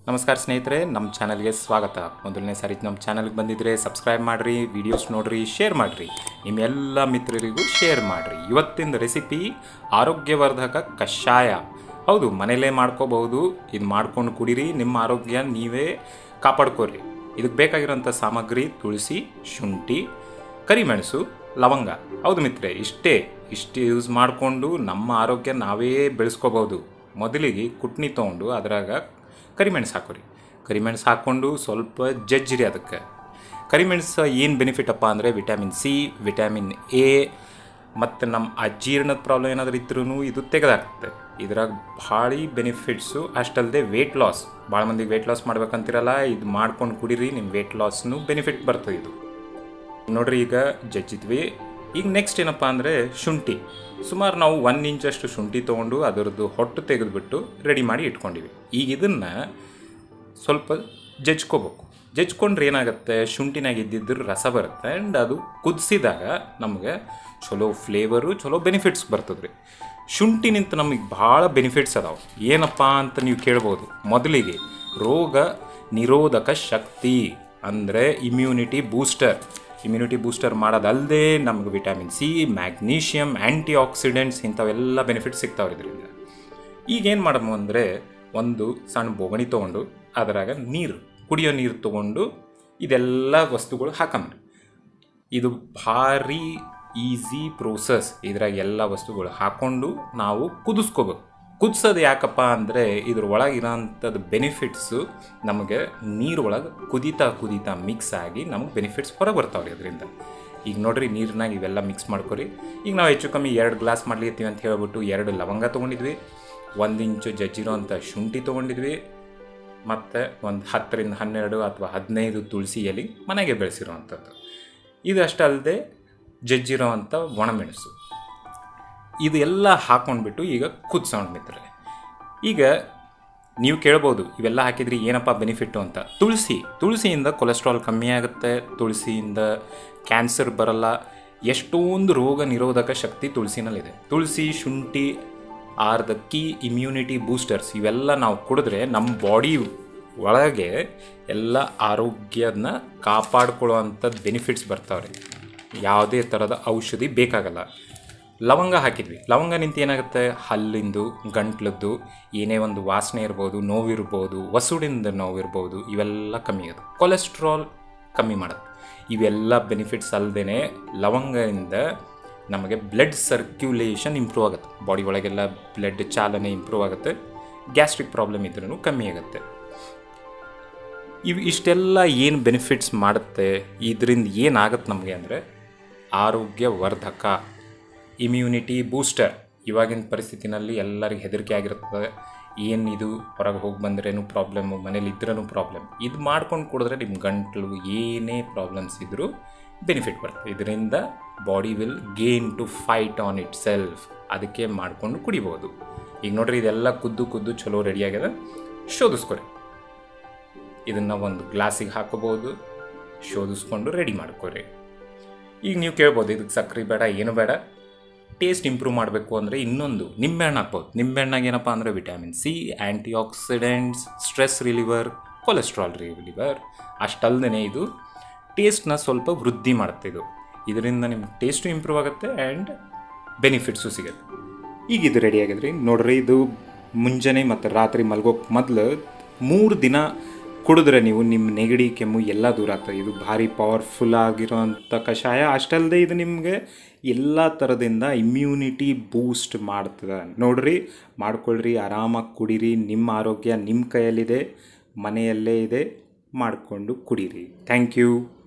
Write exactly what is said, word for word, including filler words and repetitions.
ನಮಸ್ಕಾರ ಸ್ನೇಹಿತರೆ, ನಮ್ಮ ಚಾನಲ್ಗೆ ಸ್ವಾಗತ. ಮೊದಲನೇ ಸಾರಿ ನಮ್ಮ ಚಾನಲ್ಗೆ ಬಂದಿದ್ದರೆ ಸಬ್ಸ್ಕ್ರೈಬ್ ಮಾಡಿರಿ, ವಿಡಿಯೋಸ್ ನೋಡಿರಿ, ಶೇರ್ ಮಾಡಿರಿ, ನಿಮ್ಮ ಎಲ್ಲ ಮಿತ್ರರಿಗೂ ಶೇರ್ ಮಾಡಿರಿ. ಇವತ್ತಿನ ರೆಸಿಪಿ ಆರೋಗ್ಯವರ್ಧಕ ಕಷಾಯ. ಹೌದು, ಮನೆಯಲ್ಲೇ ಮಾಡ್ಕೋಬಹುದು. ಇದು ಮಾಡ್ಕೊಂಡು ಕುಡೀರಿ, ನಿಮ್ಮ ಆರೋಗ್ಯ ನೀವೇ ಕಾಪಾಡ್ಕೋರಿ. ಇದಕ್ಕೆ ಬೇಕಾಗಿರೋಂಥ ಸಾಮಗ್ರಿ ತುಳಸಿ, ಶುಂಠಿ, ಕರಿಮೆಣಸು, ಲವಂಗ. ಹೌದು ಮಿತ್ರೆ, ಇಷ್ಟೇ ಇಷ್ಟು ಯೂಸ್ ಮಾಡಿಕೊಂಡು ನಮ್ಮ ಆರೋಗ್ಯ ನಾವೇ ಬೆಳೆಸ್ಕೋಬಹುದು. ಮೊದಲಿಗೆ ಕುಟ್ನಿ ತೊಗೊಂಡು ಅದ್ರಾಗ ಕರಿಮೆಣಸು ಹಾಕೋರಿ. ಕರಿಮೆಣಸು ಹಾಕ್ಕೊಂಡು ಸ್ವಲ್ಪ ಜಜ್ಜಿರಿ. ಅದಕ್ಕೆ ಕರಿಮೆಣಸು ಏನು ಬೆನಿಫಿಟಪ್ಪ ಅಂದರೆ ವಿಟಮಿನ್ ಸಿ, ವಿಟಮಿನ್ ಎ ಮತ್ತು ನಮ್ಮ ಅಜೀರ್ಣದ ಪ್ರಾಬ್ಲಮ್ ಏನಾದರೂ ಇದ್ರೂ ಇದು ತೆಗೆದಾಕ್ತದೆ. ಇದ್ರಾಗ ಭಾಳ ಬೆನಿಫಿಟ್ಸು. ಅಷ್ಟಲ್ಲದೆ ವೇಟ್ ಲಾಸ್, ಭಾಳ ಮಂದಿಗೆ ವೇಟ್ ಲಾಸ್ ಮಾಡ್ಬೇಕಂತಿರಲ್ಲ, ಇದು ಮಾಡ್ಕೊಂಡು ಕುಡೀರಿ, ನಿಮ್ಮ ವೇಟ್ ಲಾಸ್ನು ಬೆನಿಫಿಟ್ ಬರ್ತದೆ. ಇದು ನೋಡಿರಿ, ಈಗ ಜಜ್ಜಿದ್ವಿ. ಈಗ ನೆಕ್ಸ್ಟ್ ಏನಪ್ಪ ಅಂದರೆ ಶುಂಠಿ. ಸುಮಾರು ನಾವು ಒಂದು ಇಂಚಷ್ಟು ಶುಂಠಿ ತೊಗೊಂಡು ಅದರದ್ದು ಹೊಟ್ಟು ತೆಗೆದುಬಿಟ್ಟು ರೆಡಿ ಮಾಡಿ ಇಟ್ಕೊಂಡಿವಿ. ಈಗ ಇದನ್ನು ಸ್ವಲ್ಪ ಜಜ್ಕೋಬೇಕು. ಜಜ್ಕೊಂಡ್ರೆ ಏನಾಗುತ್ತೆ, ಶುಂಠಿನಾಗ ಇದ್ದಿದ್ದು ರಸ ಬರುತ್ತೆ. ಆ್ಯಂಡ್ ಅದು ಕುದಿಸಿದಾಗ ನಮಗೆ ಚಲೋ ಫ್ಲೇವರು, ಚಲೋ ಬೆನಿಫಿಟ್ಸ್ ಬರ್ತದೆ ರೀ. ಶುಂಠಿನಿಂದ ನಮಗೆ ಭಾಳ ಬೆನಿಫಿಟ್ಸ್ ಅದಾವೆ. ಏನಪ್ಪ ಅಂತ ನೀವು ಕೇಳ್ಬೋದು. ಮೊದಲಿಗೆ ರೋಗ ನಿರೋಧಕ ಶಕ್ತಿ ಅಂದರೆ ಇಮ್ಯುನಿಟಿ ಬೂಸ್ಟರ್. ಇಮ್ಯುನಿಟಿ ಬೂಸ್ಟರ್ ಮಾಡೋದಲ್ಲದೆ ನಮಗೆ vitamin C, magnesium, anti oxidants ಇಂಥವೆಲ್ಲ ಬೆನಿಫಿಟ್ಸ್ ಸಿಗ್ತಾವೆ ಇದರಿಂದ. ಈಗೇನು ಮಾಡಮು ಅಂದರೆ ಒಂದು ಸಣ್ಣ ಬೋಗಣಿ ತೊಗೊಂಡು ಅದರಾಗ ನೀರು, ಕುಡಿಯೋ ನೀರು ತೊಗೊಂಡು ಇದೆಲ್ಲ ವಸ್ತುಗಳು ಹಾಕಂಬ್ರಿ. ಇದು ಭಾರಿ ಈಸಿ ಪ್ರೋಸೆಸ್. ಇದ್ರಾಗ ಎಲ್ಲ ವಸ್ತುಗಳು ಹಾಕ್ಕೊಂಡು ನಾವು ಕುದಿಸ್ಕೋಬೇಕು. ಕುದಿಸೋದು ಯಾಕಪ್ಪ ಅಂದರೆ ಇದ್ರ ಒಳಗಿರೋಂಥದ್ದು ಬೆನಿಫಿಟ್ಸು ನಮಗೆ ನೀರು ಒಳಗೆ ಕುದೀತಾ ಕುದೀತಾ ಮಿಕ್ಸ್ ಆಗಿ ನಮಗೆ ಬೆನಿಫಿಟ್ಸ್ ಹೊರಗೆ ಬರ್ತಾವ್ರಿ ಅದರಿಂದ. ಈಗ ನೋಡಿರಿ, ನೀರಿನಾಗ ಇವೆಲ್ಲ ಮಿಕ್ಸ್ ಮಾಡ್ಕೊರಿ. ಈಗ ನಾವು ಹೆಚ್ಚು ಕಮ್ಮಿ ಎರಡು ಗ್ಲಾಸ್ ಮಾಡ್ಲಿತ್ತೀವಿ ಅಂತ ಹೇಳ್ಬಿಟ್ಟು ಎರಡು ಲವಂಗ ತೊಗೊಂಡಿದ್ವಿ, ಒಂದು ಇಂಚು ಜಜ್ಜಿರೋ ಅಂಥ ಶುಂಠಿ ತೊಗೊಂಡಿದ್ವಿ, ಮತ್ತು ಒಂದು ಹತ್ತರಿಂದ ಹನ್ನೆರಡು ಅಥವಾ ಹದಿನೈದು ತುಳಸಿ ಎಲೆ ಮನೆಗೆ ಬೆಳೆಸಿರೋ ಅಂಥದ್ದು. ಇದಷ್ಟು ಅಲ್ಲದೆ ಜಜ್ಜಿರೋ ಅಂಥ ಒಣಮೆಣಸು. ಇದು ಎಲ್ಲ ಹಾಕ್ಕೊಂಡ್ಬಿಟ್ಟು ಈಗ ಕುದಿಸೋಣ ಮಿತ್ರರೆ. ಈಗ ನೀವು ಕೇಳ್ಬೋದು, ಇವೆಲ್ಲ ಹಾಕಿದ್ರಿ ಏನಪ್ಪ ಬೆನಿಫಿಟ್ಟು ಅಂತ. ತುಳಸಿ ತುಳಸಿಯಿಂದ ಕೊಲೆಸ್ಟ್ರಾಲ್ ಕಮ್ಮಿ ಆಗುತ್ತೆ, ತುಳಸಿಯಿಂದ ಕ್ಯಾನ್ಸರ್ ಬರಲ್ಲ. ಎಷ್ಟೊಂದು ರೋಗ ನಿರೋಧಕ ಶಕ್ತಿ ತುಳಸಿನಲ್ಲಿದೆ. Tulsi, shunti are the key immunity boosters. ಇವೆಲ್ಲ ನಾವು ಕುಡಿದ್ರೆ ನಮ್ಮ ಬಾಡಿ ಒಳಗೆ ಎಲ್ಲ ಆರೋಗ್ಯನ ಕಾಪಾಡ್ಕೊಳ್ಳೋವಂಥದ್ದು ಬೆನಿಫಿಟ್ಸ್ ಬರ್ತಾವ್ರಿ. ಯಾವುದೇ ಥರದ ಔಷಧಿ ಬೇಕಾಗಲ್ಲ. ಲವಂಗ ಹಾಕಿದ್ವಿ. ಲವಂಗ ನಿಂತು ಏನಾಗುತ್ತೆ, ಹಲ್ಲಿಂದು, ಗಂಟ್ಲದ್ದು ಏನೇ ಒಂದು ವಾಸನೆ ಇರ್ಬೋದು, ನೋವಿರ್ಬೋದು, ವಸುಡಿಂದ ನೋವಿರ್ಬೋದು, ಇವೆಲ್ಲ ಕಮ್ಮಿ ಆಗುತ್ತೆ. ಕೊಲೆಸ್ಟ್ರಾಲ್ ಕಮ್ಮಿ ಮಾಡುತ್ತೆ. ಇವೆಲ್ಲ ಬೆನಿಫಿಟ್ಸ್ ಅಲ್ಲದೆ ಲವಂಗದಿಂದ ನಮಗೆ ಬ್ಲಡ್ ಸರ್ಕ್ಯುಲೇಷನ್ ಇಂಪ್ರೂವ್ ಆಗುತ್ತೆ. ಬಾಡಿ ಒಳಗೆಲ್ಲ ಬ್ಲಡ್ ಚಾಲನೆ ಇಂಪ್ರೂವ್ ಆಗುತ್ತೆ. ಗ್ಯಾಸ್ಟ್ರಿಕ್ ಪ್ರಾಬ್ಲಮ್ ಇದ್ರೂ ಕಮ್ಮಿ ಆಗುತ್ತೆ. ಇವು ಇಷ್ಟೆಲ್ಲ ಏನು ಬೆನಿಫಿಟ್ಸ್ ಮಾಡುತ್ತೆ, ಇದರಿಂದ ಏನಾಗುತ್ತೆ ನಮಗೆ ಅಂದರೆ ಆರೋಗ್ಯವರ್ಧಕ, ಇಮ್ಯುನಿಟಿ ಬೂಸ್ಟರ್. ಇವಾಗಿನ ಪರಿಸ್ಥಿತಿನಲ್ಲಿ ಎಲ್ಲರಿಗೆ ಹೆದರಿಕೆ ಆಗಿರ್ತದೆ. ಏನು ಇದು ಹೊರಗೆ ಹೋಗಿ ಬಂದ್ರೇನು ಪ್ರಾಬ್ಲಮ್ಮು, ಮನೇಲಿ ಇದ್ರೂ ಪ್ರಾಬ್ಲಮ್. ಇದು ಮಾಡ್ಕೊಂಡು ಕುಡಿದ್ರೆ ನಿಮ್ಮ ಗಂಟಲು ಏನೇ ಪ್ರಾಬ್ಲಮ್ಸ್ ಇದ್ದರೂ ಬೆನಿಫಿಟ್ ಬರ್ತದೆ. ಇದರಿಂದ body will gain to fight on itself. ಅದಕ್ಕೆ ಮಾಡಿಕೊಂಡು ಕುಡಿಬೋದು. ಈಗ ನೋಡ್ರಿ, ಇದೆಲ್ಲ ಕುದ್ದು ಕುದ್ದು ಚಲೋ ರೆಡಿಯಾಗಿದೆ. ಶೋಧಿಸ್ಕೊರಿ. ಇದನ್ನು ಒಂದು ಗ್ಲಾಸಿಗೆ ಹಾಕೋಬೋದು, ಶೋಧಿಸ್ಕೊಂಡು ರೆಡಿ ಮಾಡ್ಕೊರಿ. ಈಗ ನೀವು ಕೇಳ್ಬೋದು, ಇದಕ್ಕೆ ಸಕ್ಕರೆ ಬೇಡ, ಏನು ಬೇಡ, ಟೇಸ್ಟ್ ಇಂಪ್ರೂವ್ ಮಾಡಬೇಕು ಅಂದರೆ ಇನ್ನೊಂದು ನಿಂಬೆಹಣ್ಣು ಹಾಕ್ಬೋದು. ನಿಂಬೆಹಣ್ಣಾಗ ಏನಪ್ಪ ಅಂದರೆ vitamin C, anti oxidants, stress reliever, cholesterol reliever. ಅಷ್ಟಲ್ಲದೆ ಇದು ಟೇಸ್ಟ್ನ ಸ್ವಲ್ಪ ವೃದ್ಧಿ ಮಾಡುತ್ತೆ. ಇದು ಇದರಿಂದ ನಿಮ್ಮ ಟೇಸ್ಟು ಇಂಪ್ರೂವ್ ಆಗುತ್ತೆ ಆ್ಯಂಡ್ ಬೆನಿಫಿಟ್ಸು ಸಿಗುತ್ತೆ. ಈಗ ಇದು ರೆಡಿ ಆಗಿದ್ರಿ ನೋಡ್ರಿ. ಇದು ಮುಂಜಾನೆ ಮತ್ತು ರಾತ್ರಿ ಮಲ್ಗೋಕ್ಕೆ ಮೊದಲು ಮೂರು ದಿನ ಕುಡಿದ್ರೆ ನೀವು ನಿಮ್ಮ ನೆಗಡಿ, ಕೆಮ್ಮು ಎಲ್ಲ ದೂರ ಆಗ್ತದೆ. ಇದು ಭಾರಿ ಪವರ್ಫುಲ್ ಆಗಿರೋಂಥ ಕಷಾಯ. ಅಷ್ಟಲ್ಲದೆ ಇದು ನಿಮಗೆ ಎಲ್ಲ ಥರದಿಂದ ಇಮ್ಯುನಿಟಿ ಬೂಸ್ಟ್ ಮಾಡ್ತದೆ. ನೋಡ್ರಿ, ಮಾಡ್ಕೊಳ್ರಿ, ಆರಾಮಾಗಿ ಕುಡೀರಿ. ನಿಮ್ಮ ಆರೋಗ್ಯ ನಿಮ್ಮ ಕೈಯಲ್ಲಿದೆ, ಮನೆಯಲ್ಲೇ ಇದೆ. ಮಾಡಿಕೊಂಡು ಕುಡೀರಿ. Thank you.